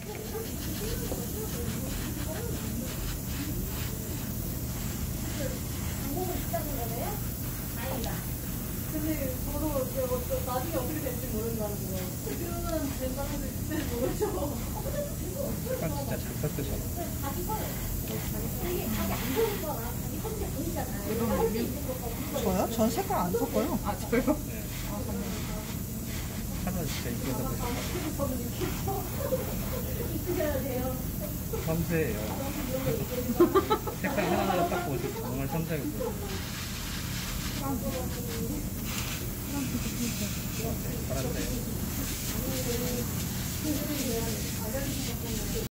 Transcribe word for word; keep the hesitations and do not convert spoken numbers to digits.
근데 저도 나중에 어떻게 될지 모른다는 거. 지금은 된다는데 그때는 모르죠. 색깔 진짜 잘 섞으셨네. 저요? 전 색깔 안 섞어요. 아, 저요? 네. 하나 진짜 이쁘게 섞으셨네. 섬세해요. 색깔 하나하나 딱 보시 정말 섬세하게 보여요. 파란색.